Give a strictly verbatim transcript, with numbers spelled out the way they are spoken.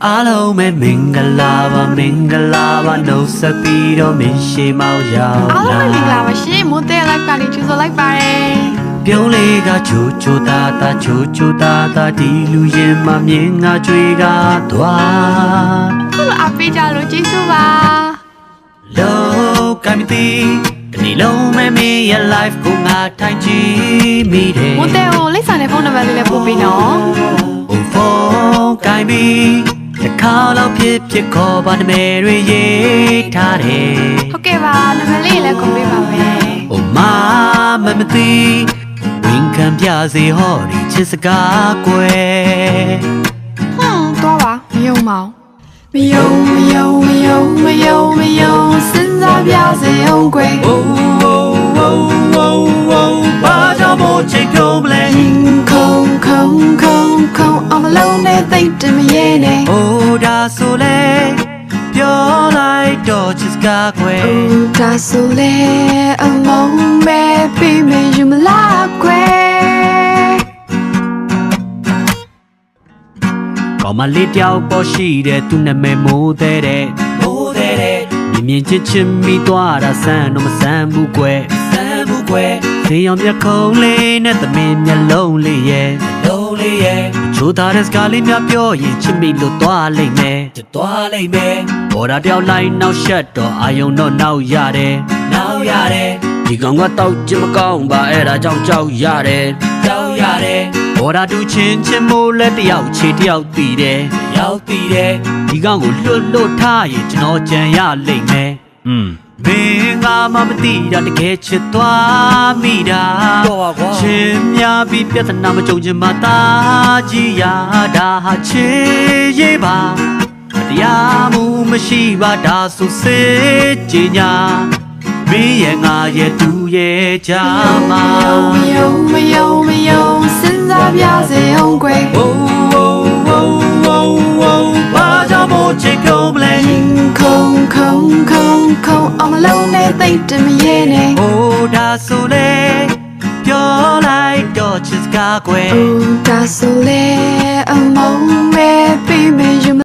Alo me mingalava mingalava no sapiro mishi mau yao Alo me mingalava shi mote like pani chuzo like pare Pyong le ga chu chu ta ta chu chu ta ta di lu yin ma myin nga chui ga twa Kulo ape ja lo jisu ba Lo kai mi ti Ni lo me me ya life ko nga thai chi mi de Mote o le sa ne phone number le po pi no O phone kai mi The call of pip pip call by the Mary ye tare ဟုတ်ကဲ့ပါနံပါတ်လေးလည်းကုန်ပေးပါမယ် Oh mama me ti Win kan pya se ho ri chit saka kwe ဟွန်းတော့ပါမယုံပါဘူးမယုံမယုံမယုံမယုံမယုံစဉ်းစားပြစေအောင်ကွယ် Oh oh oh oh oh ဘာကြောင့်မို့ချိန်ပြုံးမလဲခုံခုံခုံခုံအမလုံးနဲ့သိတဲ့မရဲနဲ့ Oh ဒါဆိုလေပြောလိုက်တော့ချစ်စကားခွဲဒါဆိုလေအမုန်းမဲ့ပြီးမယူမလားကွယ်ကောင်းမလေးတယောက်ပေါ်ရှိတဲ့သူနာမည်မိုးတဲ့တဲ့မိုးတဲ့တဲ့မြင်မြင်ချင်းချင်းမိသွားတာဆန်းတော့မဆန်းဘူးကွယ်ဆန်းဘူးကွယ်သေအောင်မျက်ခုံးလေးနဲ့သမင်မျက်လုံးလေးရဲ့လုံးလေးရဲ့ချိုးသားတဲ့စကားလေးများပြောရင်ချစ်မိလို့သွားလိမ့်မယ်သွားလိမ့်မယ်ဘော်ဒါတယောက်လိုက်နောက်ရှက်တော့အာယုံတော့နောက်ရတယ်နောက်ရတယ်ဒီကောင်ကတော့ချင်မကောင်းပါအဲ့ဒါကြောင့်ကြောက်ရတယ်ကြောက်ရတယ်ဘော်ဒါတူချင်းချင်းမိုးလက်တယောက်ခြေတယောက်တည်တယ်ရောက်တည်တယ်ဒီကောင်ကိုလွတ်လွတ်ထားရင်ကျွန်တော်ကြံရလိမ့်မယ်อืมမင်းငါမမသိတာတကယ်ချစ်သွားမိတာတော့ပါကွာချင်းများပြီးပြဿနာမကြုံချင်မှသာကြည်ရတာဟာချစ်ရေးပါတရားမှုမရှိပါဒါဆိုစေကြည်ညာမင်းရဲ့ငါရဲ့သူရဲ့ချာမမယုံမယုံမယုံစဉ်းစားပြစေအောင်ကွယ် Oh oh oh oh oh ဘာကြောင့်မို့ချိန်ပြုံးမလဲခုံခုံခုံခုံအမလုံးနဲ့သိတဲ့မရဲနဲ့ Oh ဒါဆိုလေပြောလိုက်တော့ချစ်စကားကွယ်ဒါဆိုလေအမုန်းမဲ့ပြီးမယူ